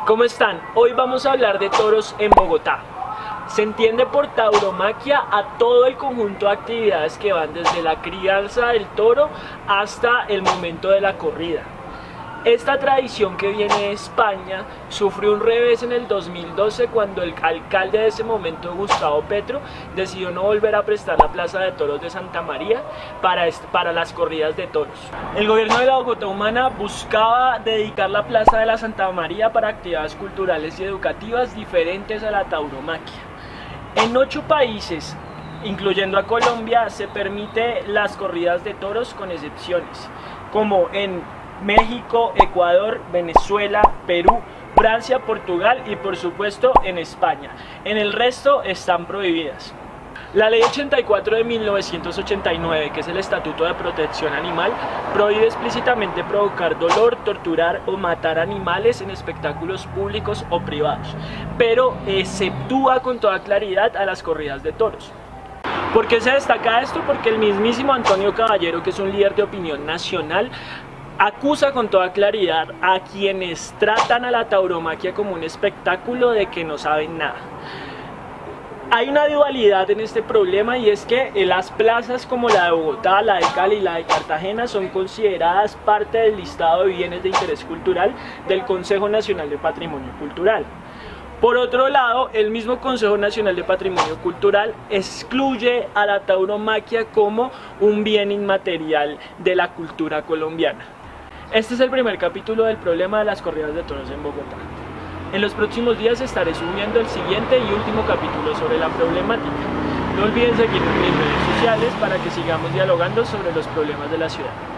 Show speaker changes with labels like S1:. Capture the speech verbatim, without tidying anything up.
S1: ¿Cómo están? Hoy vamos a hablar de toros en Bogotá. Se entiende por tauromaquia a todo el conjunto de actividades que van desde la crianza del toro hasta el momento de la corrida. Esta tradición que viene de España sufrió un revés en el dos mil doce cuando el alcalde de ese momento, Gustavo Petro, decidió no volver a prestar la Plaza de Toros de Santa María para, para las corridas de toros. El gobierno de la Bogotá Humana buscaba dedicar la Plaza de la Santa María para actividades culturales y educativas diferentes a la tauromaquia. En ocho países, incluyendo a Colombia, se permite las corridas de toros con excepciones, como en México, Ecuador, Venezuela, Perú, Francia, Portugal y por supuesto en España. En el resto están prohibidas. La Ley ochenta y cuatro de mil novecientos ochenta y nueve, que es el Estatuto de Protección Animal, prohíbe explícitamente provocar dolor, torturar o matar animales en espectáculos públicos o privados, pero exceptúa con toda claridad a las corridas de toros. ¿Por qué se destaca esto? Porque el mismísimo Antonio Caballero, que es un líder de opinión nacional, acusa con toda claridad a quienes tratan a la tauromaquia como un espectáculo de que no saben nada. Hay una dualidad en este problema, y es que las plazas como la de Bogotá, la de Cali y la de Cartagena son consideradas parte del listado de bienes de interés cultural del Consejo Nacional de Patrimonio Cultural. Por otro lado, el mismo Consejo Nacional de Patrimonio Cultural excluye a la tauromaquia como un bien inmaterial de la cultura colombiana. Este es el primer capítulo del problema de las corridas de toros en Bogotá. En los próximos días estaré subiendo el siguiente y último capítulo sobre la problemática. No olviden seguirme en mis redes sociales para que sigamos dialogando sobre los problemas de la ciudad.